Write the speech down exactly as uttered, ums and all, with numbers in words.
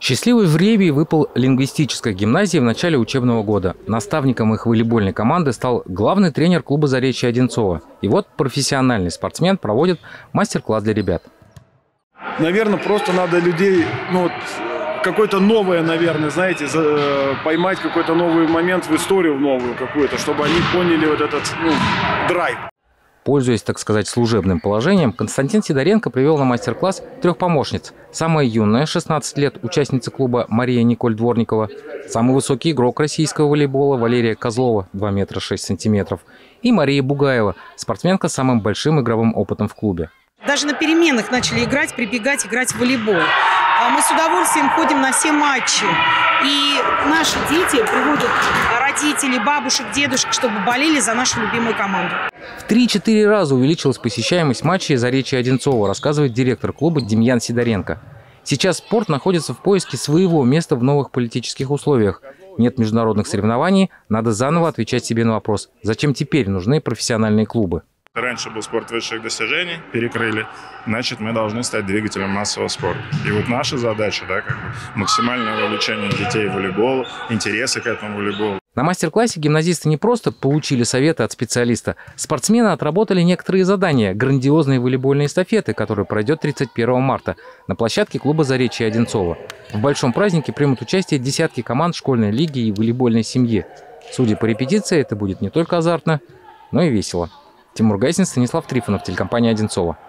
Счастливый жребий выпал лингвистической гимназии в начале учебного года. Наставником их волейбольной команды стал главный тренер клуба «Заречье» Одинцова. И вот профессиональный спортсмен проводит мастер-класс для ребят. Наверное, просто надо людей, ну, вот, какое-то новое, наверное, знаете, за, поймать какой-то новый момент в историю новую какую-то, чтобы они поняли вот этот, ну, драйв. Пользуясь, так сказать, служебным положением, Константин Сидоренко привел на мастер-класс трех помощниц. Самая юная, шестнадцать лет, участница клуба Мария Николь Дворникова, самый высокий игрок российского волейбола Валерия Козлова, два метра шесть сантиметров, и Мария Бугаева, спортсменка с самым большим игровым опытом в клубе. Даже на переменах начали играть, прибегать, играть в волейбол. Мы с удовольствием ходим на все матчи. И наши дети приводят родителей, бабушек, дедушек, чтобы болели за нашу любимую команду. В три-четыре раза увеличилась посещаемость матчей «Заречья» Одинцова, рассказывает директор клуба Демьян Сидоренко. Сейчас спорт находится в поиске своего места в новых политических условиях. Нет международных соревнований, надо заново отвечать себе на вопрос, зачем теперь нужны профессиональные клубы. Раньше был спорт высших достижений, перекрыли, значит, мы должны стать двигателем массового спорта. И вот наша задача, да, как бы максимальное вовлечение детей в волейбол, интересы к этому волейболу. На мастер-классе гимназисты не просто получили советы от специалиста. Спортсмены отработали некоторые задания, грандиозные волейбольные эстафеты, которые пройдет тридцать первого марта на площадке клуба «Заречье» Одинцова. В большом празднике примут участие десятки команд школьной лиги и волейбольной семьи. Судя по репетиции, это будет не только азартно, но и весело. Тимур Гайсин, Станислав Трифонов, телекомпания «Одинцова».